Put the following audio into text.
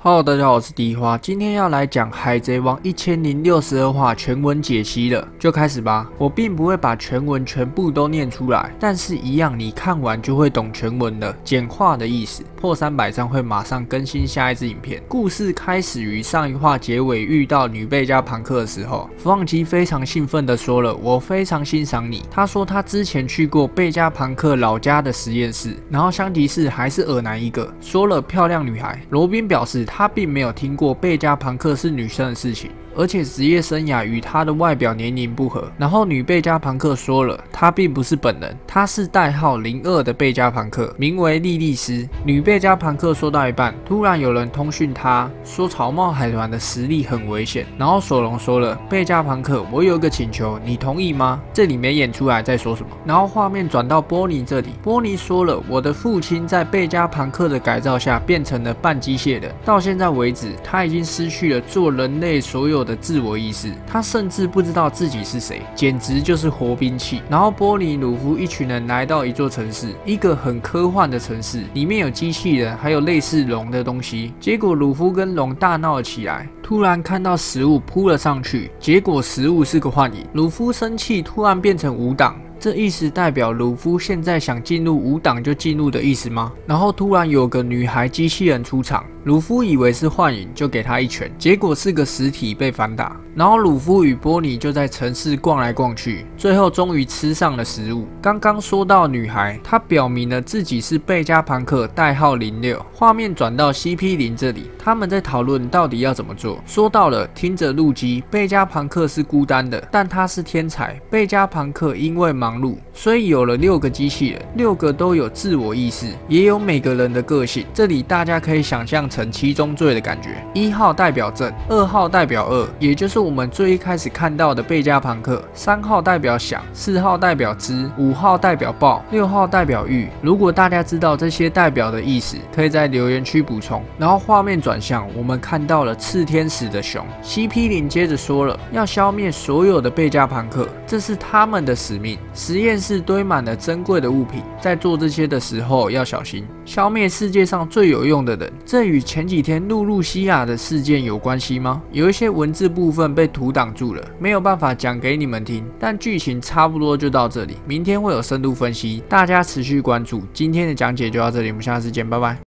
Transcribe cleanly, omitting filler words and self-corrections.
Hello， 大家好，我是迪花，今天要来讲《海贼王》1062话全文解析了，就开始吧。我并不会把全文全部都念出来，但是一样你看完就会懂全文的简化的意思。破300章会马上更新下一支影片。故事开始于上一话结尾遇到女贝加庞克的时候，弗朗基非常兴奋的说了：“我非常欣赏你。”他说他之前去过贝加庞克老家的实验室，然后香吉士还是恶男一个，说了漂亮女孩。罗宾表示他并没有听过贝加庞克是女生的事情，而且职业生涯与他的外表年龄不合。然后女贝加庞克说了，她并不是本人，她是代号02的贝加庞克，名为莉莉丝。女贝加庞克说到一半，突然有人通讯她说草帽海团的实力很危险。然后索隆说了，贝加庞克，我有一个请求，你同意吗？这里没演出来在说什么。然后画面转到波尼这里，波尼说了，我的父亲在贝加庞克的改造下变成了半机械人，到现在为止，他已经失去了做人类所有的自我意识，他甚至不知道自己是谁，简直就是活兵器。然后波尼、鲁夫一群人来到一座城市，一个很科幻的城市，里面有机器人，还有类似龙的东西。结果鲁夫跟龙大闹了起来，突然看到食物扑了上去，结果食物是个幻影。鲁夫生气，突然变成5档。这意思代表鲁夫现在想进入5档就进入的意思吗？然后突然有个女孩机器人出场，鲁夫以为是幻影，就给她一拳，结果是个实体被反打。然后鲁夫与波尼就在城市逛来逛去，最后终于吃上了食物。刚刚说到女孩，她表明了自己是贝加庞克，代号06。画面转到 CP0 这里，他们在讨论到底要怎么做。说到了听着路基，贝加庞克是孤单的，但他是天才。贝加庞克因为忙碌，所以有了6个机器人，6个都有自我意识，也有每个人的个性。这里大家可以想象成七宗罪的感觉。1号代表正，2号代表恶，也就是我们最一开始看到的贝加庞克。3号代表想，4号代表知，5号代表暴，6号代表欲。如果大家知道这些代表的意思，可以在留言区补充。然后画面转向，我们看到了炽天使的熊。CP0 接着说了，要消灭所有的贝加庞克，这是他们的使命。实验室堆满了珍贵的物品，在做这些的时候要小心，消灭世界上最有用的人。这与前几天露露西亚的事件有关系吗？有一些文字部分被图挡住了，没有办法讲给你们听，但剧情差不多就到这里，明天会有深度分析，大家持续关注。今天的讲解就到这里，我们下次见，拜拜。